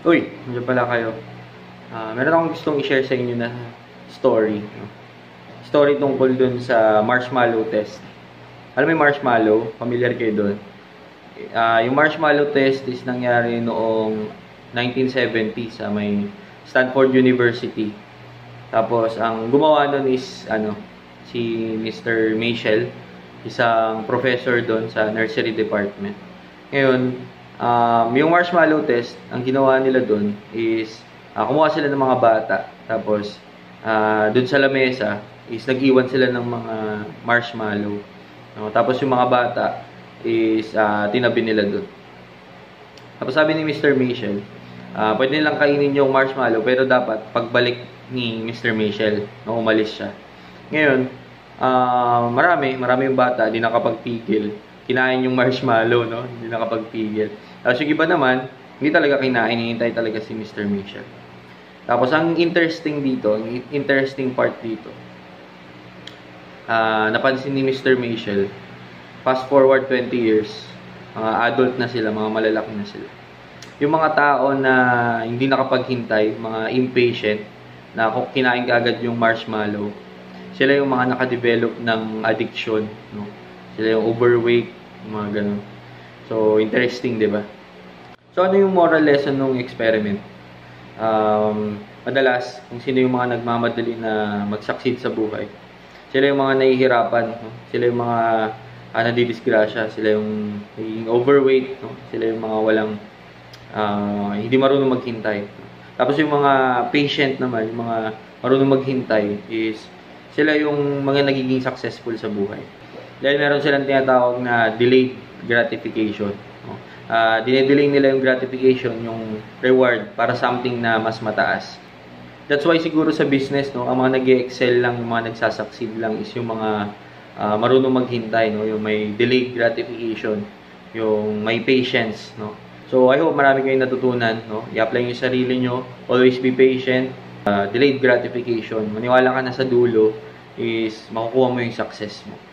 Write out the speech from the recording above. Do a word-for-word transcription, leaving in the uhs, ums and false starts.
Uy, nandiyan pala kayo. Ah, meron akong gustong i-share sa inyo na story. No? Story tungkol dun sa marshmallow test. Alam mo yung marshmallow? Familiar kayo dun? Ah, yung marshmallow test is nangyari noong nineteen seventy sa may Stanford University. Tapos, ang gumawa nun is, ano, si Mister Michel, isang professor doon sa nursery department. Ngayon, um, yung marshmallow test, ang ginawa nila doon is, uh, kumuha sila ng mga bata. Tapos, uh, doon sa lamesa, is nag-iwan sila ng mga marshmallow. No? Tapos yung mga bata is uh, tinabi nila doon. Tapos sabi ni Mister Michel, uh, pwede nilang kainin yung marshmallow, pero dapat pagbalik ni Mister Michel, no, umalis siya. Ngayon, uh, marami, marami yung bata, di nakapagpigil. Kinain yung marshmallow, no? Hindi nakapagpigil. Tapos yung iba naman, hindi talaga kinain, hinihintay talaga si Mister Michel. Tapos ang interesting dito, ang interesting part dito, uh, napansin ni Mister Michel, fast forward twenty years, mga uh, adult na sila, mga malalaki na sila. Yung mga tao na hindi nakapaghintay, mga impatient, na kung kinain ka agad yung marshmallow, sila yung mga nakadevelop ng addiction, no? Sila yung overweight, mga ganun. So, interesting, di ba? So, ano yung moral lesson ng experiment? Um, madalas, kung sino yung mga nagmamadali na mag-succeed sa buhay, sila yung mga nahihirapan, no? Sila yung mga ah, nadidisgrasya, sila yung naging overweight, no? Sila yung mga walang, uh, hindi marunong maghintay. Tapos yung mga patient naman, yung mga marunong maghintay is sila yung mga nagiging successful sa buhay. Dahil meron silang tinatawag na delayed gratification. No? Uh, dinedelay nila yung gratification, yung reward para something na mas mataas. That's why siguro sa business, no, ang mga nag-excel lang, yung mga nagsasucceed lang is yung mga uh, marunong maghintay, no, yung may delayed gratification, yung may patience, no. So, I hope marami kayong natutunan, no? I-apply nyo yung sarili nyo. Always be patient. Uh, delayed gratification. Maniwala ka na sa dulo is makukuha mo yung success mo.